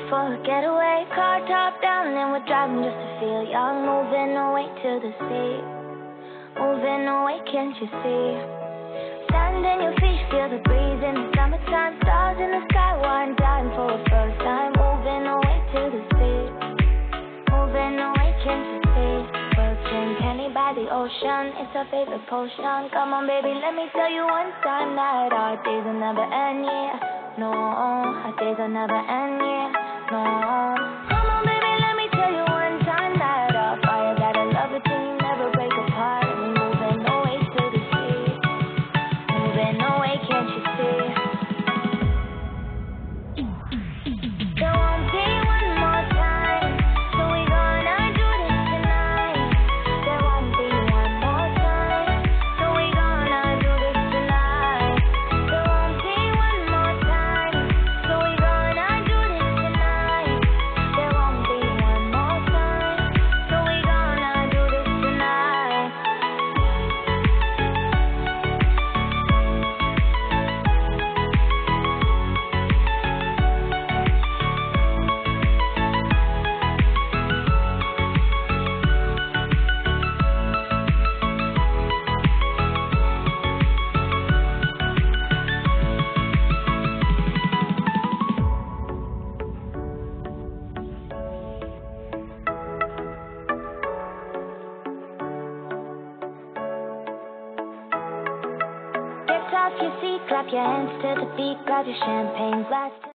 for a getaway. Car top down and we're driving just to feel young. Moving away to the sea, moving away, can't you see? Sand in your feet, feel the breeze in the summertime. Stars in the sky, one time for a first time. Moving away to the sea, moving away, can't you see? We'll drink honey by the ocean, it's our favorite potion. Come on baby, let me tell you one time that our days will never end, yeah. No, our days will never end, yeah. No. Come on baby, let me tell you one time that our fire got a love between, never break apart. And we moving away to the sea, moving away, can't you see? There won't be one more time, so we gonna do this tonight. There won't be one more time, so we gonna do this tonight. There won't be one more time, so we gonna do this tonight. There won't be one more time, so we gonna do this tonight. Get off your seat, clap your hands to the beat, grab your champagne glass.